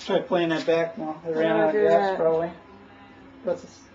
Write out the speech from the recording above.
Try playing that back more. It ran I'll out of do gas that. probably. That's